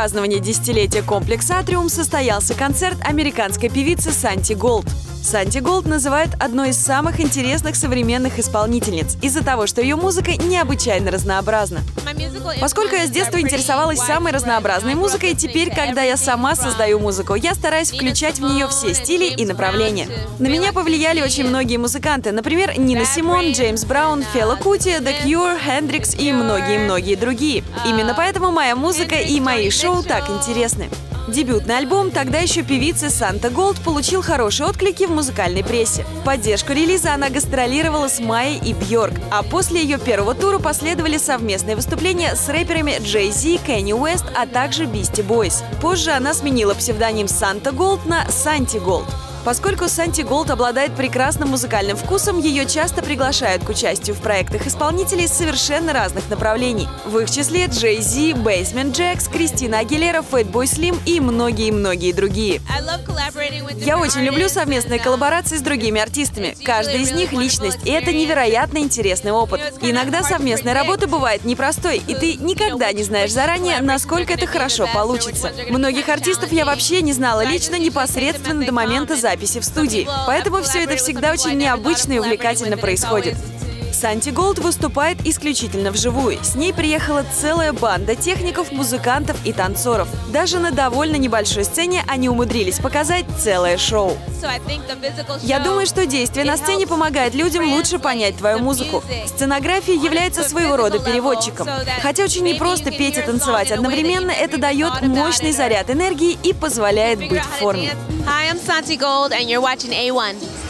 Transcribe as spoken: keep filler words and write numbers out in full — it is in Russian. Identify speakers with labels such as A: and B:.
A: празднования десятилетия комплекса Атриум состоялся концерт американской певицы Санти Голд. Санти Голд называют одной из самых интересных современных исполнительниц из-за того, что ее музыка необычайно разнообразна. Поскольку я с детства интересовалась самой разнообразной музыкой, теперь, когда я сама создаю музыку, я стараюсь включать в нее все стили и направления. На меня повлияли очень многие музыканты, например, Нина Симон, Джеймс Браун, Фела Кути, The Cure, Хендрикс и многие-многие другие. Именно поэтому моя музыка и мои шоу так интересны. Дебютный альбом тогда еще певицы Санта Голд получил хорошие отклики в музыкальной прессе. В поддержку релиза она гастролировала с Майей и Бьорк, а после ее первого тура последовали совместные выступления с рэперами Джей Зи, Кенни Уэст, а также Бисти Бойс. Позже она сменила псевдоним Санта Голд на Санти Голд. Поскольку Санти Голд обладает прекрасным музыкальным вкусом, ее часто приглашают к участию в проектах исполнителей совершенно разных направлений. В их числе Джей Зи, Бейсмент Джекс, Кристина Агилера, Фэтбой Слим и многие-многие другие. Я очень люблю совместные коллаборации с другими артистами. Каждый из них — личность, и это невероятно интересный опыт. Иногда совместная работа бывает непростой, и ты никогда не знаешь заранее, насколько это хорошо получится. Многих артистов я вообще не знала лично непосредственно до момента записи в студии, поэтому все это всегда очень необычно и увлекательно происходит. Санти Голд выступает исключительно вживую. С ней приехала целая банда техников, музыкантов и танцоров. Даже на довольно небольшой сцене они умудрились показать целое шоу. Я думаю, что действие на сцене помогает людям лучше понять твою музыку. Сценография является своего рода переводчиком. Хотя очень непросто петь и танцевать одновременно, это дает мощный заряд энергии и позволяет быть в форме.
B: Hi, I'm Santi Gold, and you're watching A one.